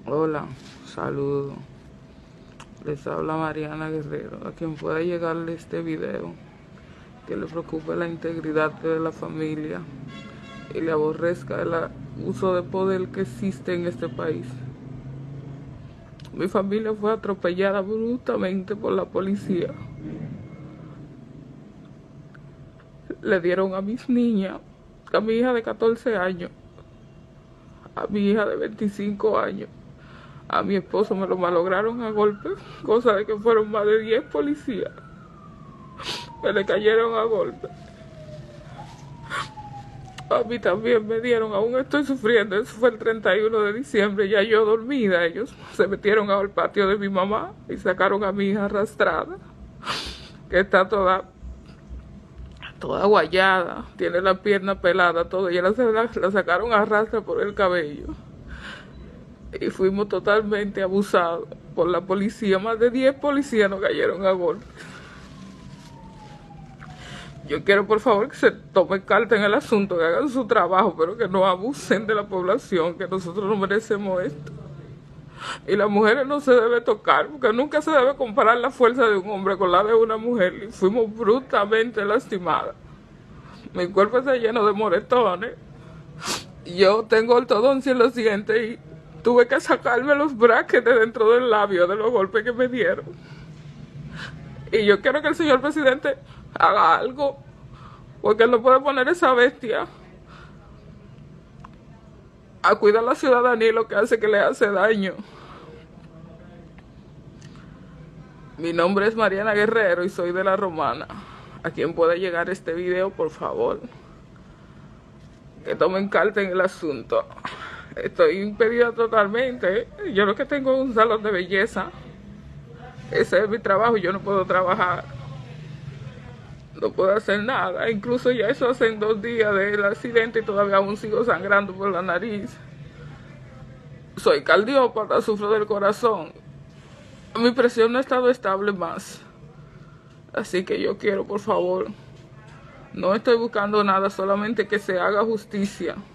Hola, saludo. Les habla Mariana Guerrero, a quien pueda llegarle este video, que le preocupe la integridad de la familia y le aborrezca el abuso de poder que existe en este país. Mi familia fue atropellada bruscamente por la policía. Le dieron a mis niñas, a mi hija de 14 años, a mi hija de 25 años. A mi esposo me lo malograron a golpes, cosa de que fueron más de 10 policías que le cayeron a golpes. A mí también me dieron, aún estoy sufriendo. Eso fue el 31 de diciembre, ya yo dormida. Ellos se metieron al patio de mi mamá y sacaron a mi hija arrastrada, que está toda guayada, tiene la pierna pelada, todo. Y la sacaron a arrastra por el cabello. Y fuimos totalmente abusados por la policía. Más de 10 policías nos cayeron a golpes. Yo quiero, por favor, que se tomen carta en el asunto, que hagan su trabajo, pero que no abusen de la población, que nosotros no merecemos esto. Y las mujeres no se debe tocar, porque nunca se debe comparar la fuerza de un hombre con la de una mujer. Y fuimos brutalmente lastimadas. Mi cuerpo está lleno de moretones. Yo tengo ortodoncia en los dientes y tuve que sacarme los brackets de dentro del labio de los golpes que me dieron. Y yo quiero que el señor presidente haga algo, porque él no puede poner esa bestia a cuidar a la ciudadanía y lo que hace que le hace daño. Mi nombre es Mariana Guerrero y soy de La Romana. A quien pueda llegar este video, por favor, que tomen carta en el asunto. Estoy impedida totalmente. Yo lo que tengo es un salón de belleza. Ese es mi trabajo. Yo no puedo trabajar, no puedo hacer nada. Incluso ya eso hace 2 días del accidente y todavía aún sigo sangrando por la nariz. Soy cardiópata, sufro del corazón. Mi presión no ha estado estable más. Así que yo quiero, por favor, no estoy buscando nada, solamente que se haga justicia.